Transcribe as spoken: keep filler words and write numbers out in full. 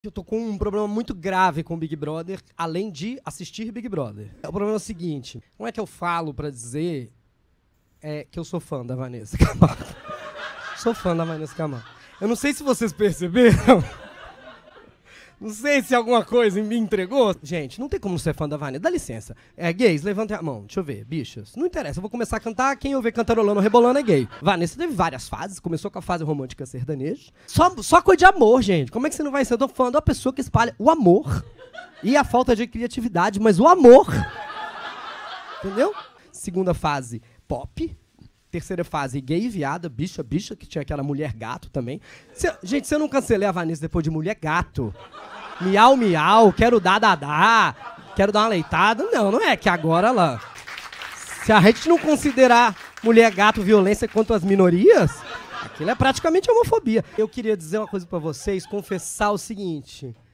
Eu tô com um problema muito grave com o Big Brother, além de assistir Big Brother. O problema é o seguinte, como é que eu falo pra dizer é, que eu sou fã da Vanessa Camargo? Sou fã da Vanessa Camargo. Eu não sei se vocês perceberam, não sei se alguma coisa me entregou. Gente, não tem como ser fã da Vanessa, dá licença. É, gays, levantem a mão, deixa eu ver, bichas. Não interessa, eu vou começar a cantar, quem eu ver cantarolando ou rebolando é gay. Vanessa teve várias fases, começou com a fase romântica sertaneja. Só, só coisa de amor, gente. Como é que você não vai ser? Eu tô fã de uma pessoa que espalha o amor e a falta de criatividade, mas o amor. Entendeu? Segunda fase, pop. Terceira fase, gay e viada, bicha, bicha, que tinha aquela mulher gato também. Cê, gente, se eu não cancelei a Vanessa depois de mulher gato, miau, miau, quero dar, dar, dar, quero dar uma leitada, não, não é que agora ela... Se a gente não considerar mulher gato violência contra as minorias, aquilo é praticamente homofobia. Eu queria dizer uma coisa pra vocês, confessar o seguinte...